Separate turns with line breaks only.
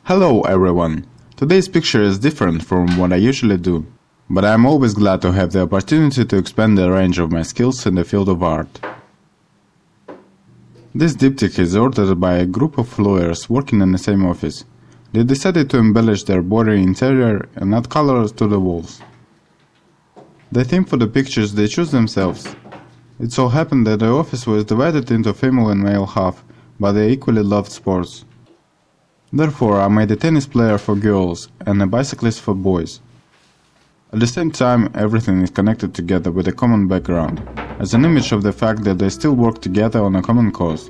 Hello everyone! Today's picture is different from what I usually do, but I am always glad to have the opportunity to expand the range of my skills in the field of art. This diptych is ordered by a group of lawyers working in the same office. They decided to embellish their body interior and add colors to the walls. The theme for the pictures they choose themselves. It so happened that the office was divided into female and male half, but they equally loved sports. Therefore, I made a tennis player for girls and a bicyclist for boys. At the same time, everything is connected together with a common background, as an image of the fact that they still work together on a common cause.